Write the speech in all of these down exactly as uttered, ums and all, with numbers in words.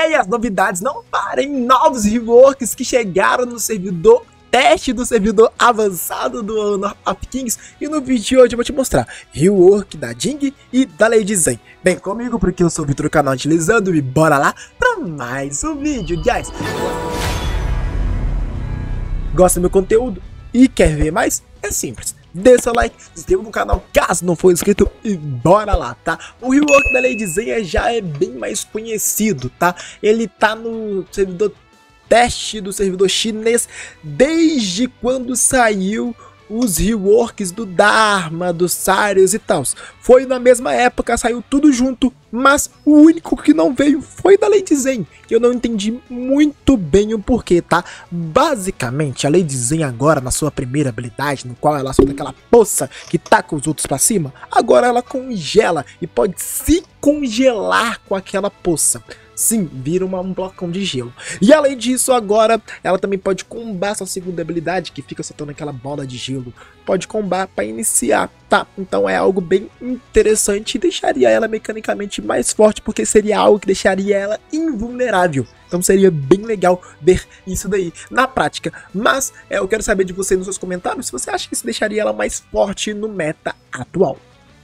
E as novidades não parem, novos reworks que chegaram no servidor teste do servidor avançado do Honor of Kings. E no vídeo de hoje eu vou te mostrar rework da Jing e da Lady Zen. Vem comigo porque eu sou o Vitor do canal Utilizando e bora lá pra mais um vídeo, guys. Gosta do meu conteúdo e quer ver mais? É simples. Deixa o like, se inscreva no canal caso não for inscrito e bora lá, tá? O rework da Lady Zen já é bem mais conhecido, tá? Ele tá no servidor teste do servidor chinês desde quando saiu os reworks do Dharma, do Sarius e tal. Foi na mesma época, saiu tudo junto, mas o único que não veio foi da Lady Zen, que eu não entendi muito bem o porquê, tá? Basicamente, a Lady Zen agora, na sua primeira habilidade, no qual ela solta aquela poça que taca os outros pra cima, agora ela congela e pode se congelar com aquela poça. Sim, vira uma, um blocão de gelo. E além disso, agora ela também pode combar sua segunda habilidade, que fica soltando aquela bola de gelo. Pode combar para iniciar, tá? Então é algo bem interessante e deixaria ela mecanicamente mais forte, porque seria algo que deixaria ela invulnerável. Então seria bem legal ver isso daí na prática. Mas é, eu quero saber de você nos seus comentários se você acha que isso deixaria ela mais forte no meta atual.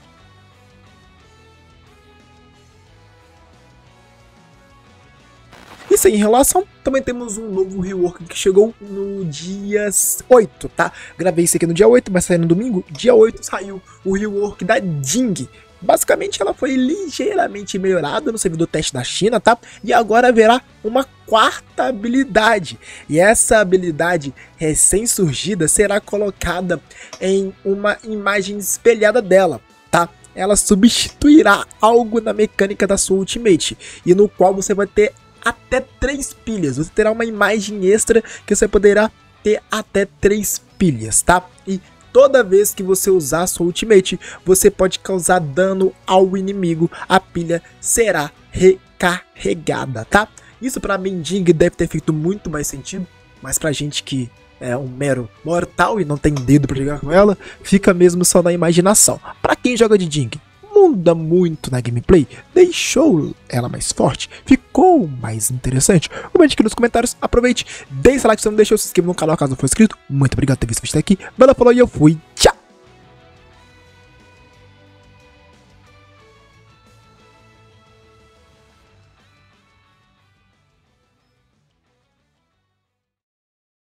E sem enrolação, também temos um novo rework que chegou no dia oito, tá? Gravei isso aqui no dia oito, mas saiu no domingo. Dia oito saiu o rework da Jing. Basicamente ela foi ligeiramente melhorada no servidor teste da China, tá? E agora haverá uma quarta habilidade. E essa habilidade recém-surgida será colocada em uma imagem espelhada dela, tá? Ela substituirá algo na mecânica da sua ultimate, e no qual você vai ter até três pilhas. Você terá uma imagem extra que você poderá ter até três pilhas, tá? E toda vez que você usar sua ultimate, você pode causar dano ao inimigo. A pilha será recarregada, tá? Isso para mim, Jing, deve ter feito muito mais sentido, mas pra gente que é um mero mortal e não tem dedo para jogar com ela, fica mesmo só na imaginação. Para quem joga de Jing, muda muito na gameplay, deixou ela mais forte, ficou mais interessante. Comente aqui nos comentários, aproveite, deixa o like se você não deixou, se inscreva no canal caso não for inscrito. Muito obrigado por ter visto o vídeo até aqui, valeu, falou e eu fui, tchau!